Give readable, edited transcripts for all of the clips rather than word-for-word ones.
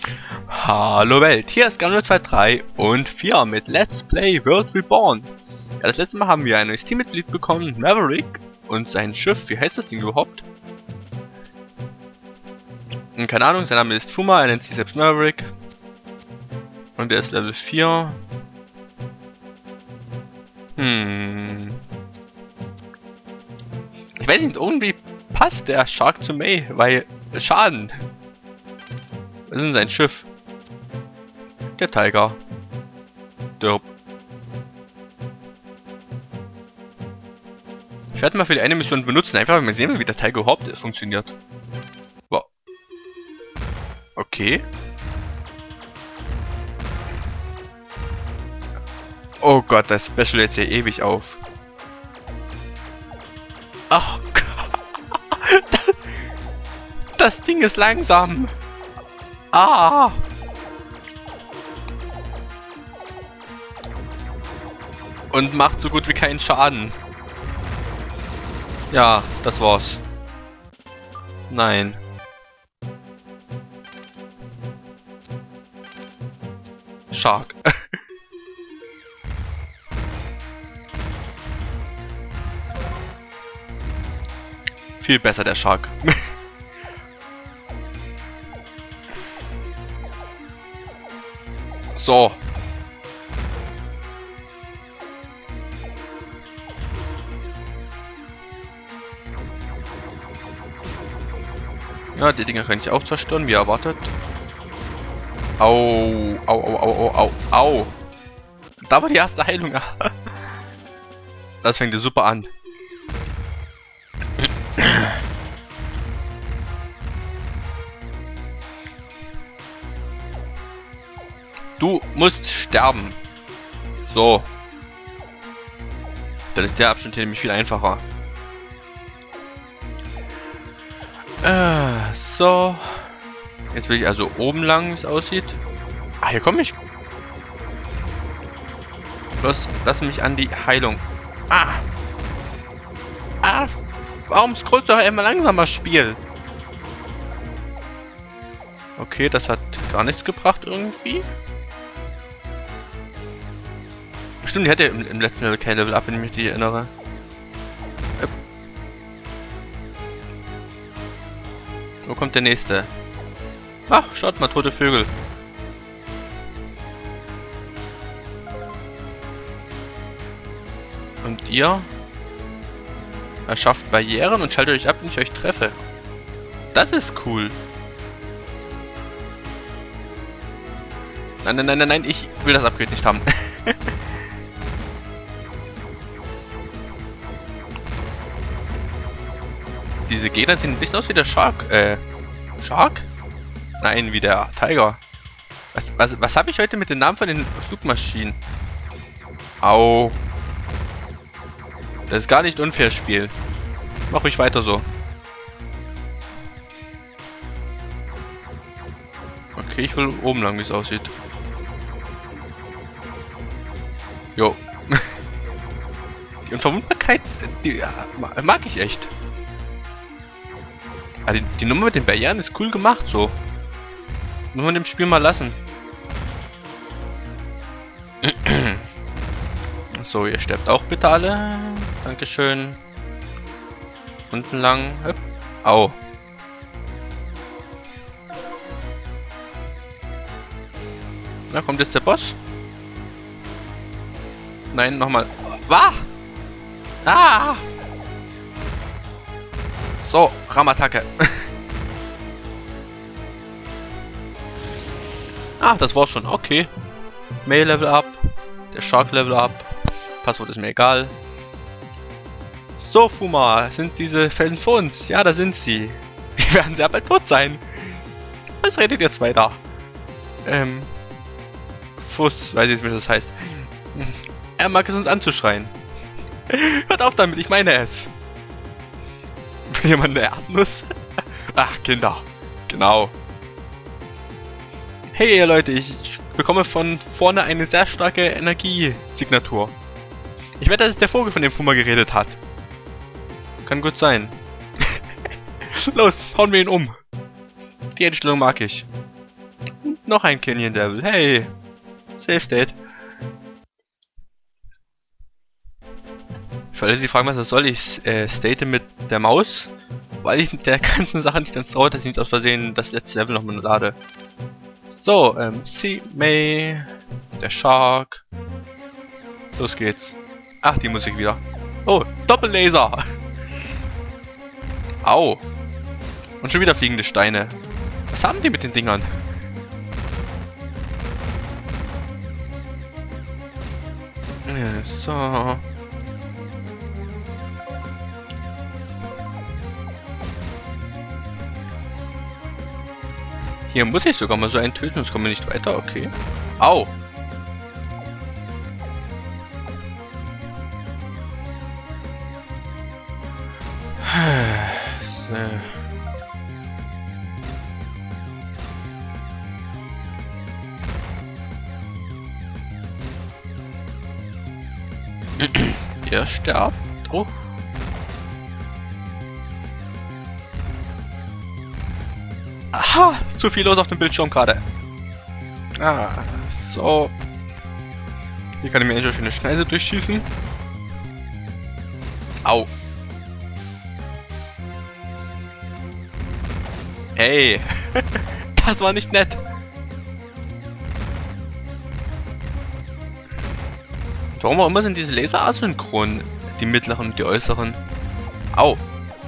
Hallo Welt, hier ist Gamer023 und 4 mit Let's Play World Reborn. Ja, das letzte Mal haben wir ein neues Teammitglied bekommen, Maverick, und sein Schiff, wie heißt das Ding überhaupt? Keine Ahnung, sein Name ist Fuma, er nennt sich selbst Maverick. Und er ist Level 4. Ich weiß nicht, irgendwie passt der Shark zu May, weil Schaden. Was ist denn sein Schiff? Der Tiger. Derp. Ich werde mal für die eine Mission benutzen, einfach mal sehen, wie der Tiger überhaupt funktioniert. Wow. Okay. Oh Gott, das Special jetzt hier ewig auf. Ach Gott. Das Ding ist langsam. Ah. Und macht so gut wie keinen Schaden. Ja, das war's. Nein. Shark. Viel besser der Shark. So. Ja, die Dinger kann ich auch zerstören, wie erwartet. Au, au, au, au, au, au. Da war die erste Heilung. Das fängt ja super an. Du musst sterben. So. Dann ist der Abschnitt hier nämlich viel einfacher. So. Jetzt will ich also oben lang, wie es aussieht. Ah, hier komme ich. Los, lass mich an die Heilung. Ah. Ah. Warum scrollst du doch immer langsamer, Spiel? Okay, das hat gar nichts gebracht irgendwie. Stimmt, die hatte im letzten Level kein Level Up, wenn ich mich die erinnere. Wo kommt der nächste? Ach, schaut mal, tote Vögel. Und ihr? Erschafft Barrieren und schaltet euch ab, wenn ich euch treffe. Das ist cool. Nein, nein, nein, nein, nein, ich will das Upgrade nicht haben. Diese Gegner sehen ein bisschen aus wie der Shark. Shark? Nein, wie der Tiger. Was habe ich heute mit den Namen von den Flugmaschinen? Au. Das ist gar nicht unfair, Spiel. Mach ruhig weiter so. Okay, ich will oben lang, wie es aussieht. Jo. Die Unverwundbarkeit, die mag ich echt. Also die Nummer mit den Barrieren ist cool gemacht, so. Muss man dem Spiel mal lassen. So, ihr sterbt auch bitte alle. Dankeschön. Unten lang. Hüpp. Au. Na, kommt jetzt der Boss? Nein, nochmal. Wah! Ah! So, Ramattacke. Ah, das war's schon. Okay. May Level Up. Der Shark Level Up. Passwort ist mir egal. So, Fuma, sind diese Felsen vor uns? Ja, da sind sie. Wir werden sehr bald tot sein. Was redet jetzt weiter? Fuss, weiß ich nicht, wie das heißt. Er mag es uns anzuschreien. Hört auf damit, ich meine es. Will jemand eine Erdnuss? Ach, Kinder. Genau. Hey, ihr Leute, ich bekomme von vorne eine sehr starke Energiesignatur. Ich wette, das ist der Vogel, von dem Fuma geredet hat. Kann gut sein. Los, hauen wir ihn um. Die Einstellung mag ich. Noch ein Canyon Devil. Hey. Safe State. Ich wollte Sie fragen, was das soll. Ich state mit der Maus, weil ich mit der ganzen Sache nicht ganz traue, dass ich nicht aus Versehen das letzte Level nochmal lade. So, C. May, der Shark. Los geht's. Ach, die Musik wieder. Oh, Doppellaser. Au. Und schon wieder fliegende Steine. Was haben die mit den Dingern? So. Hier muss ich sogar mal so einen töten, sonst kommen wir nicht weiter. Okay. Au. So. Der sterbt. Oh. Aha! Zu viel los auf dem Bildschirm gerade. Ah, so. Hier kann ich mir endlich eine Schneise durchschießen. Au. Ey. Das war nicht nett. Warum auch immer sind diese Laser asynchron? Die mittleren und die äußeren. Au.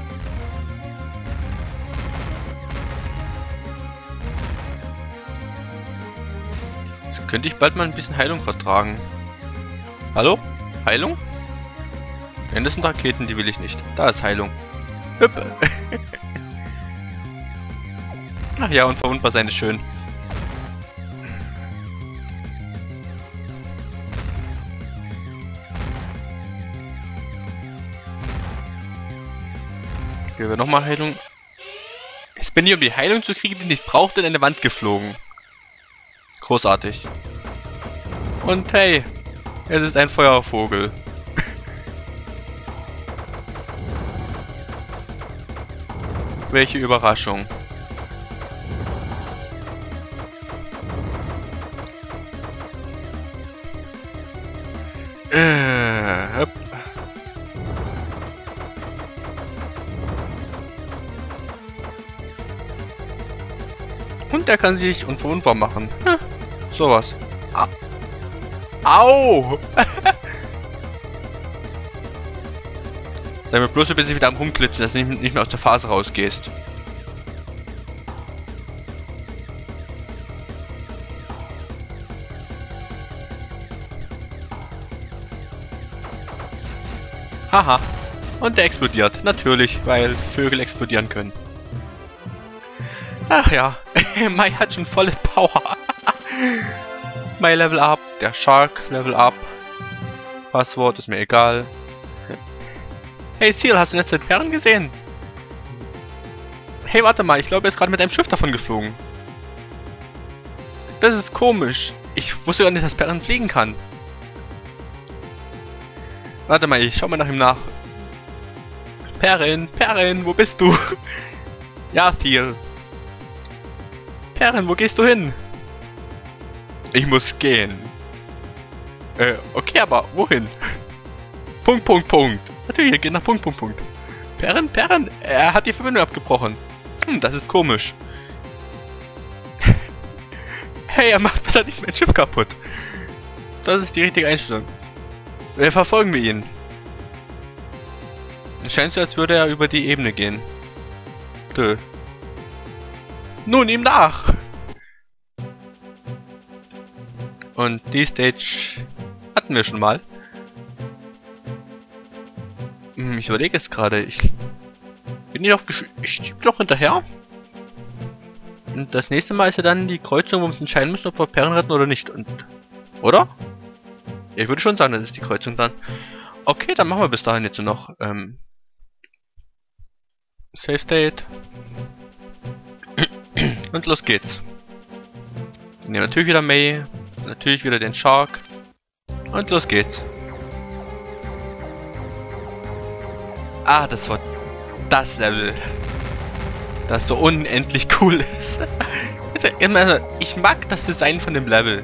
Jetzt könnte ich bald mal ein bisschen Heilung vertragen. Hallo? Heilung? Nein, das sind Raketen, die will ich nicht. Da ist Heilung. Hüpp. Ach ja, unverwundbar sein ist schön. Hier wird nochmal Heilung. Jetzt bin ich, um die Heilung zu kriegen, die ich brauchte, in eine Wand geflogen. Großartig. Und hey, es ist ein Feuervogel. Welche Überraschung. Hopp. Und er kann sich unverwundbar machen. Hm, sowas. Au! Sei mir bloß, bis ich wieder am Rumklitschen, dass du nicht mehr aus der Phase rausgehst. Haha. Und der explodiert. Natürlich, weil Vögel explodieren können. Ach ja. Mai hat schon volle Power. Mai Level Up. Der Shark Level Up. Passwort ist mir egal. Hey Seal, hast du letzte Perlen gesehen? Hey, warte mal. Ich glaube, er ist gerade mit einem Schiff davon geflogen. Das ist komisch. Ich wusste gar nicht, dass Perlen fliegen kann. Warte mal, ich schau mal nach ihm nach. Perrin, Perrin, wo bist du? Ja, Thiel. Perrin, wo gehst du hin? Ich muss gehen. Okay, aber wohin? Punkt, Punkt, Punkt. Natürlich, er geht nach Punkt, Punkt, Punkt. Perrin, Perrin, er hat die Verbindung abgebrochen. Das ist komisch. Hey, er macht besser nicht mein Schiff kaputt. Das ist die richtige Einstellung. Verfolgen wir ihn. Es scheint so, als würde er über die Ebene gehen. Dö. Nun, ihm nach! Und die Stage hatten wir schon mal. Ich überlege es gerade. Ich bin hier ich doch hinterher. Und das nächste Mal ist ja dann die Kreuzung, wo wir uns entscheiden müssen, ob wir Perlen retten oder nicht. Und oder? Ich würde schon sagen, das ist die Kreuzung dann. Okay, dann machen wir bis dahin jetzt noch Save State. Und los geht's. Wir nehmen natürlich wieder May, natürlich wieder den Shark. Und los geht's. Ah, das war das Level, das so unendlich cool ist. Also, ich mag das Design von dem Level.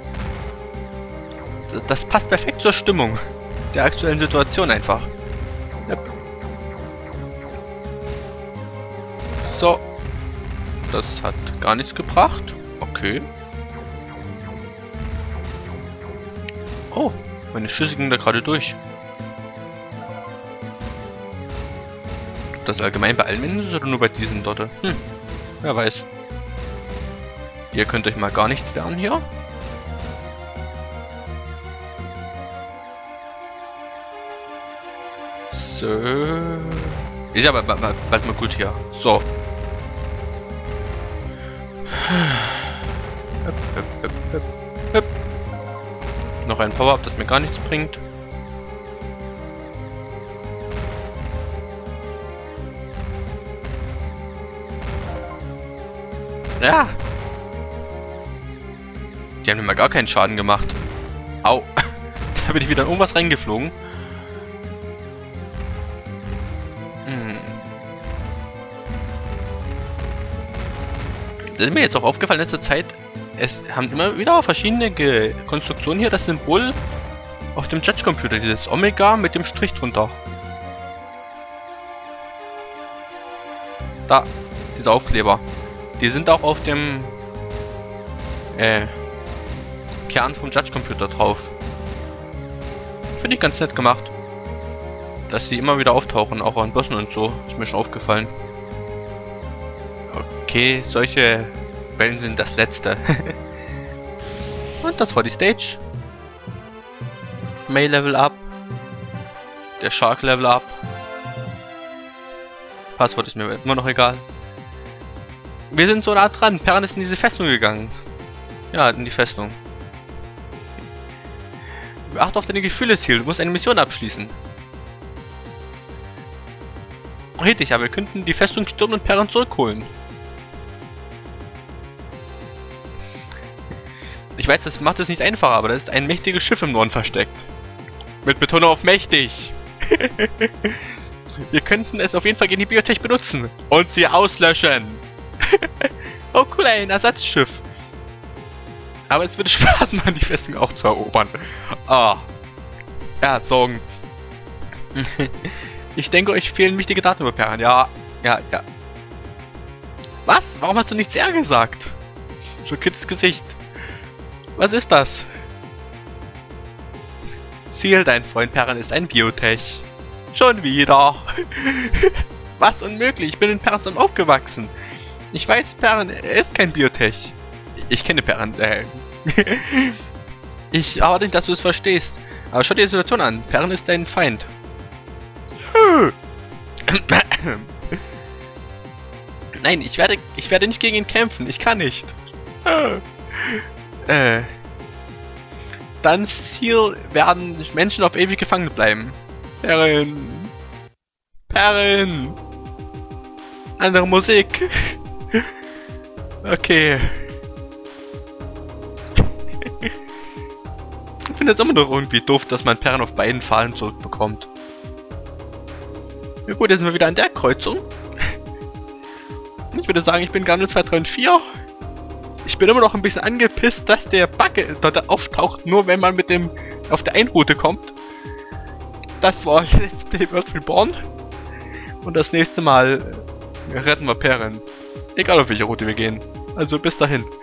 Das passt perfekt zur Stimmung der aktuellen Situation einfach. Yep. So. Das hat gar nichts gebracht. Okay. Oh, meine Schüsse gingen da gerade durch. Das allgemein bei allen Menschen oder nur bei diesen dort? Wer weiß. Ihr könnt euch mal gar nicht wehren hier. So. Ist aber bald mal gut hier. So. Hüpp. Noch ein Power-Up, das mir gar nichts bringt. Ja. Die haben mir mal gar keinen Schaden gemacht. Au. Da bin ich wieder in irgendwas reingeflogen. Das ist mir jetzt auch aufgefallen in letzter Zeit. Es haben immer wieder verschiedene Konstruktionen hier. Das Symbol auf dem Judge-Computer. Dieses Omega mit dem Strich drunter. Da. Diese Aufkleber. Die sind auch auf dem Kern vom Judge-Computer drauf. Finde ich ganz nett gemacht. Dass sie immer wieder auftauchen, auch an Bossen und so. Ist mir schon aufgefallen. Okay, solche Wellen sind das letzte. Und das war die Stage. May Level Up. Der Shark Level Up. Passwort ist mir immer noch egal. Wir sind so nah dran. Perrin ist in diese Festung gegangen. Ja, in die Festung. Achte auf deine Gefühle, Ziel. Du musst eine Mission abschließen. Richtig, aber wir könnten die Festung stürmen und Perrin zurückholen. Ich weiß, das macht es nicht einfacher, aber da ist ein mächtiges Schiff im Norden versteckt. Mit Betonung auf mächtig. Wir könnten es auf jeden Fall gegen die Biotech benutzen. Und sie auslöschen. Oh cool, ein Ersatzschiff. Aber es würde Spaß machen, die Festung auch zu erobern. Ah. Ja, Sorgen. Ich denke, euch fehlen wichtige Daten über Perrin. Ja. Was? Warum hast du nichts eher gesagt? Schockiertes Gesicht. Was ist das? Ziel, dein Freund Perrin ist ein Biotech. Schon wieder. Was unmöglich? Ich bin in Perrin aufgewachsen. Ich weiß, Perrin ist kein Biotech. Ich kenne Perrin. Ich erwarte nicht, dass du es verstehst. Aber schau dir die Situation an. Perrin ist dein Feind. Nein, ich werde nicht gegen ihn kämpfen. Ich kann nicht. Dann Ziel werden Menschen auf ewig gefangen bleiben. Perrin. Andere Musik. Okay. Ich finde es immer noch irgendwie doof, dass man Perrin auf beiden Pfaden zurückbekommt. Ja gut, jetzt sind wir wieder an der Kreuzung. Ich würde sagen, ich bin Garnel 2, 3 und 4. Ich bin immer noch ein bisschen angepisst, dass der Bug dort auftaucht, nur wenn man mit dem auf der Einroute kommt. Das war Let's Play Earth Reborn. Und das nächste Mal retten wir Perrin. Egal auf welche Route wir gehen. Also bis dahin.